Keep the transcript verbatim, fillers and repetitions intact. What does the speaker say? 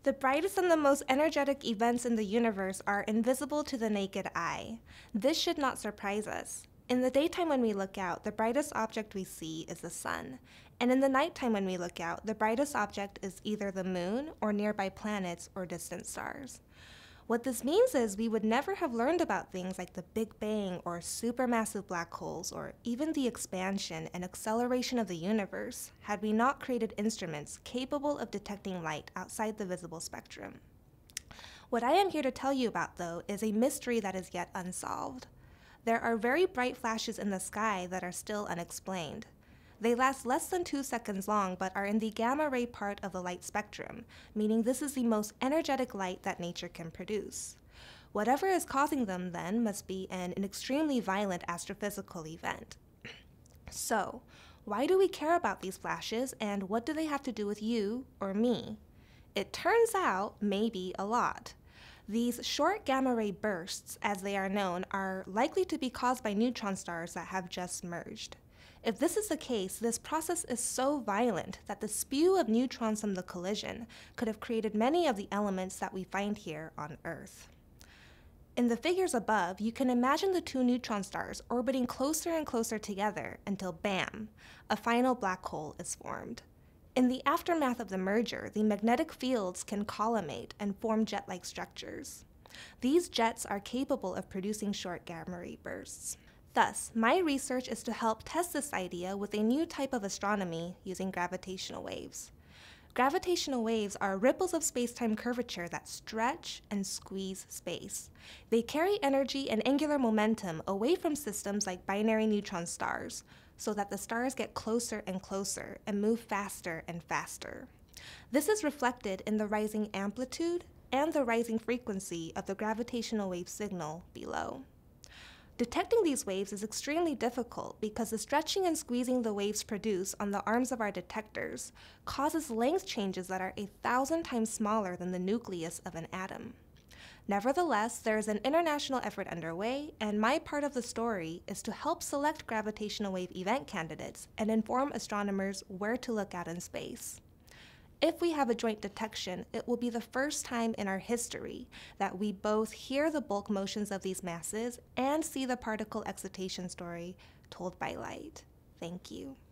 The brightest and the most energetic events in the universe are invisible to the naked eye. This should not surprise us. In the daytime when we look out, the brightest object we see is the sun. And in the nighttime when we look out, the brightest object is either the moon or nearby planets or distant stars. What this means is we would never have learned about things like the Big Bang or supermassive black holes or even the expansion and acceleration of the universe had we not created instruments capable of detecting light outside the visible spectrum. What I am here to tell you about, though, is a mystery that is yet unsolved. There are very bright flashes in the sky that are still unexplained. They last less than two seconds long, but are in the gamma ray part of the light spectrum, meaning this is the most energetic light that nature can produce. Whatever is causing them, then, must be an, an extremely violent astrophysical event. So, why do we care about these flashes, and what do they have to do with you or me? It turns out, maybe a lot. These short gamma ray bursts, as they are known, are likely to be caused by neutron stars that have just merged. If this is the case, this process is so violent that the spew of neutrons from the collision could have created many of the elements that we find here on Earth. In the figures above, you can imagine the two neutron stars orbiting closer and closer together until, bam, a final black hole is formed. In the aftermath of the merger, the magnetic fields can collimate and form jet-like structures. These jets are capable of producing short gamma ray bursts. Thus, my research is to help test this idea with a new type of astronomy using gravitational waves. Gravitational waves are ripples of space-time curvature that stretch and squeeze space. They carry energy and angular momentum away from systems like binary neutron stars, so that the stars get closer and closer and move faster and faster. This is reflected in the rising amplitude and the rising frequency of the gravitational wave signal below. Detecting these waves is extremely difficult because the stretching and squeezing the waves produce on the arms of our detectors causes length changes that are a thousand times smaller than the nucleus of an atom. Nevertheless, there is an international effort underway, and my part of the story is to help select gravitational wave event candidates and inform astronomers where to look at in space. If we have a joint detection, it will be the first time in our history that we both hear the bulk motions of these masses and see the particle excitation story told by light. Thank you.